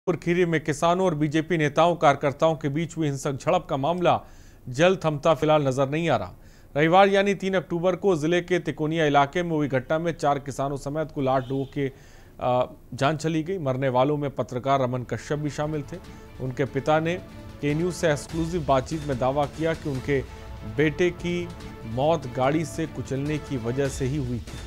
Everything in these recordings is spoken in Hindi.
खीरी में किसानों और बीजेपी नेताओं कार्यकर्ताओं के बीच हुई हिंसक झड़प का मामला जल्द थमता फिलहाल नजर नहीं आ रहा। रविवार यानी 3 अक्टूबर को जिले के तिकोनिया इलाके में हुई घटना में 4 किसानों समेत कुल 8 लोगों के जान चली गई। मरने वालों में पत्रकार रमन कश्यप भी शामिल थे। उनके पिता ने के न्यूज से एक्सक्लूसिव बातचीत में दावा किया कि उनके बेटे की मौत गाड़ी से कुचलने की वजह से ही हुई थी।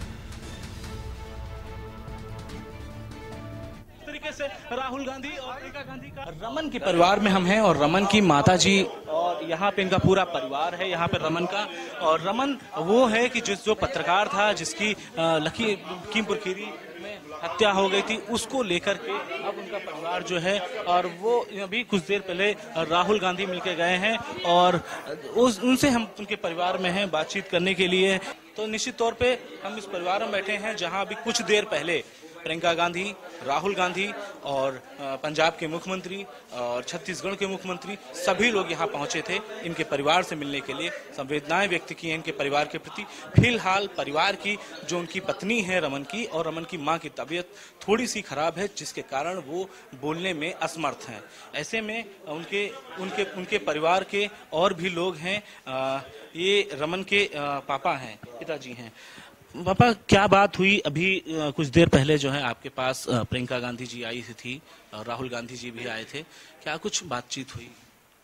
से राहुल गांधी और प्रियंका गांधी का रमन के परिवार में हम हैं और रमन की माता जी और यहाँ पे इनका पूरा परिवार है यहाँ पे रमन का। और रमन वो है कि जो पत्रकार था जिसकी लखीमपुर खीरी में हत्या हो गई थी, उसको लेकर के अब उनका परिवार जो है, और वो अभी कुछ देर पहले राहुल गांधी मिलके गए हैं और उनसे हम उनके परिवार में हैं बातचीत करने के लिए। तो निश्चित तौर पे हम इस परिवार में बैठे हैं जहां अभी कुछ देर पहले प्रियंका गांधी, राहुल गांधी और पंजाब के मुख्यमंत्री और छत्तीसगढ़ के मुख्यमंत्री सभी लोग यहां पहुंचे थे इनके परिवार से मिलने के लिए, संवेदनाएं व्यक्त की हैं इनके परिवार के प्रति। फिलहाल परिवार की जो उनकी पत्नी है रमन की और रमन की मां की तबीयत थोड़ी सी खराब है, जिसके कारण वो बोलने में असमर्थ हैं। ऐसे में उनके परिवार के और भी लोग हैं। ये रमन के पापा हैं, पिताजी हैं। पापा, क्या बात हुई? अभी कुछ देर पहले जो है आपके पास प्रियंका गांधी जी आई थी और राहुल गांधी जी भी आए थे, क्या कुछ बातचीत हुई?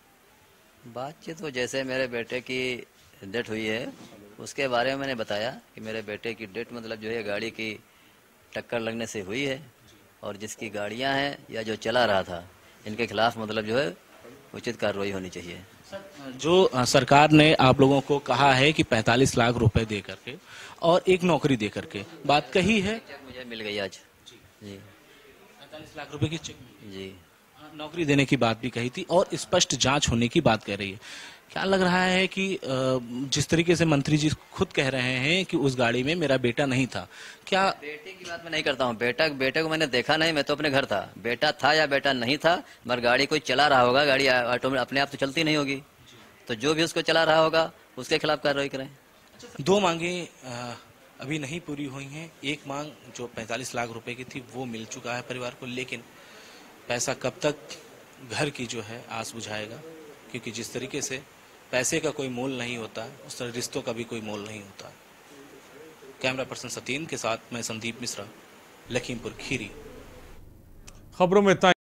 बातचीत वो जैसे मेरे बेटे की डेथ हुई है उसके बारे में मैंने बताया कि मेरे बेटे की डेथ मतलब जो है गाड़ी की टक्कर लगने से हुई है और जिसकी गाड़ियां हैं या जो चला रहा था इनके खिलाफ मतलब जो है उचित कार्रवाई होनी चाहिए। जो सरकार ने आप लोगों को कहा है कि 45 लाख रुपए दे करके और एक नौकरी दे करके बात कही है, मुझे मिल गई आज जी 45 लाख रुपए की चेक जी, नौकरी देने की बात भी कही थी और स्पष्ट जांच होने की बात कह रही है। क्या लग रहा है कि जिस तरीके से मंत्री जी खुद कह रहे हैं कि उस गाड़ी में मेरा बेटा नहीं था, क्या? बेटे की बात मैं नहीं करता हूँ, बेटे को मैंने देखा नहीं, मैं तो अपने घर था। बेटा था या बेटा नहीं था, मगर गाड़ी कोई चला रहा होगा, गाड़ी ऑटोमेटिक अपने आप तो चलती नहीं होगी, तो जो भी उसको चला रहा होगा उसके खिलाफ कार्रवाई करें। 2 मांगे अभी नहीं पूरी हुई हैं। एक मांग जो 45 लाख रुपए की थी वो मिल चुका है परिवार को, लेकिन पैसा कब तक घर की जो है आस बुझाएगा, क्योंकि जिस तरीके से पैसे का कोई मोल नहीं होता, उस तरह रिश्तों का भी कोई मोल नहीं होता। कैमरा पर्सन सतीन के साथ मैं संदीप मिश्रा, लखीमपुर खीरी। खबरों में